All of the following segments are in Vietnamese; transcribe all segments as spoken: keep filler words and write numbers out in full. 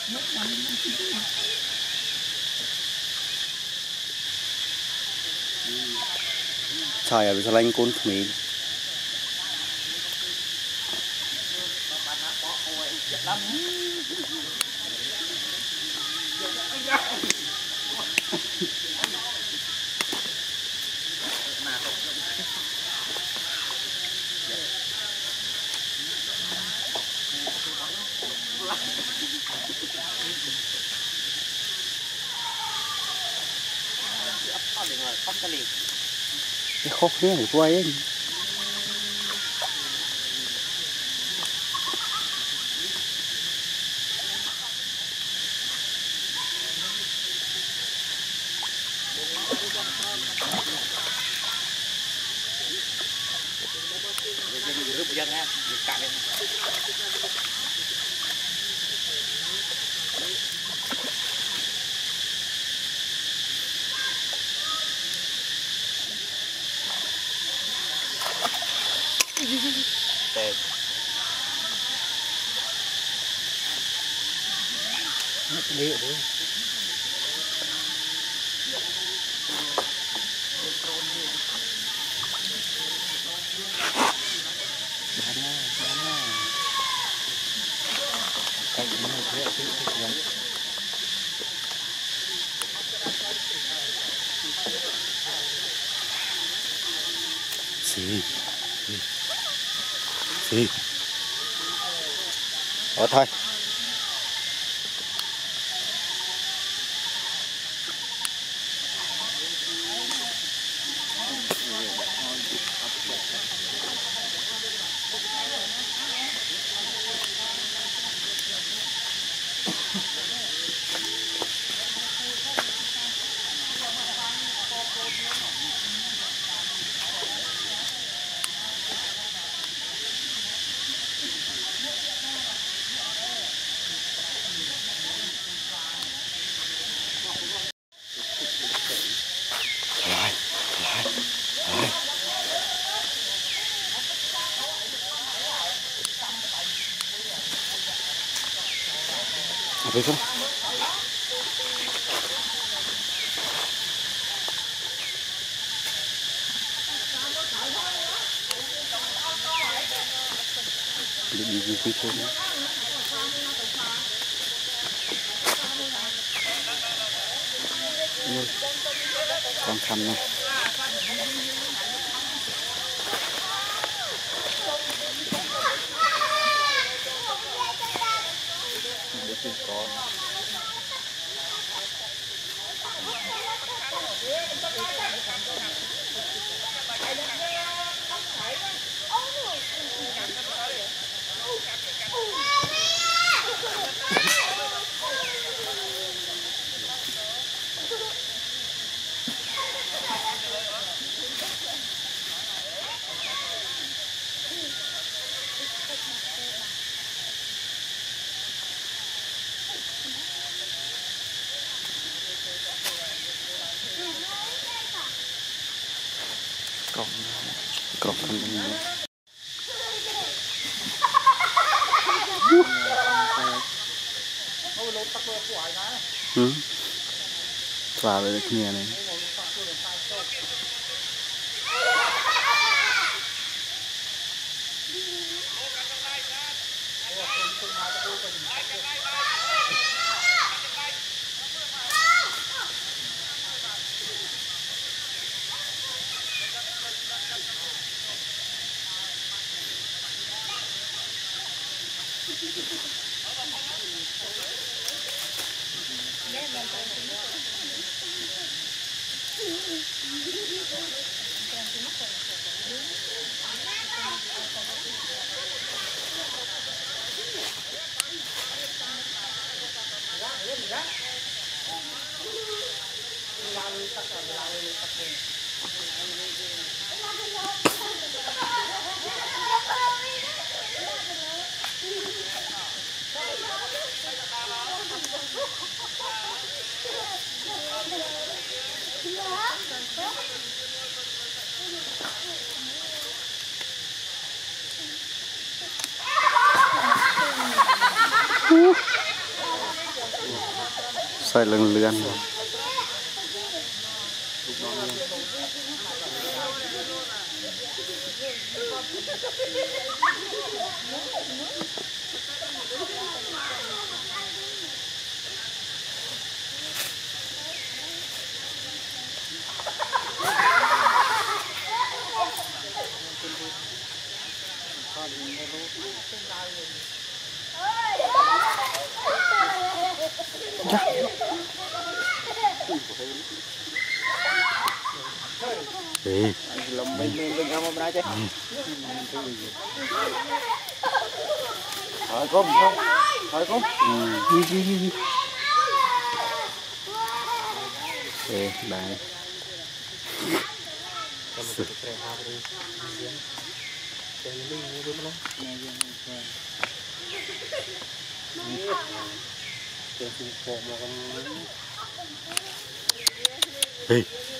Trời ơi, sao lanh côn khỉ. Cái khóc thế của quay ấy. Dân ha, cạn lên. Đẹp. Nó đi ở đây. Xì xì ở thôi. Apa itu? Đi đi đi thôi. Con khăn này. Con cọc cọc không ừ vào về cái nhà này xoay lưng lươn Ê, lòng mình mình đừng ăn ra chứ. Hỏi con không? Hỏi con. đi đi đi đi. Ê, đây. Ê.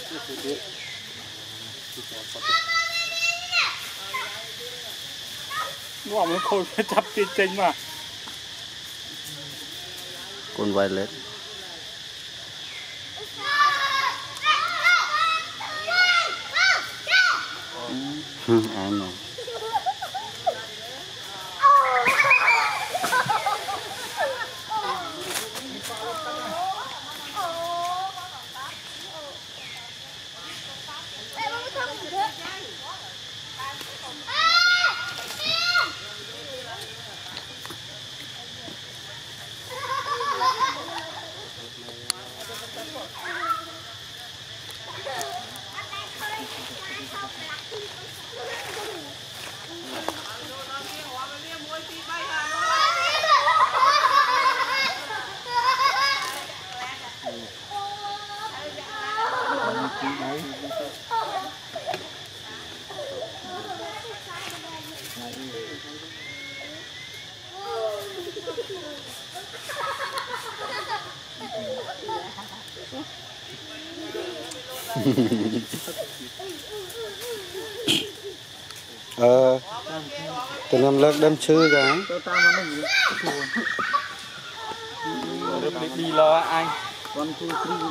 Nó mà khôi phải chắp trên trên mà. Con vai lết. Ừ, ai nè. Ờ, từ năm lớp đâm chư cái. Đi lo anh.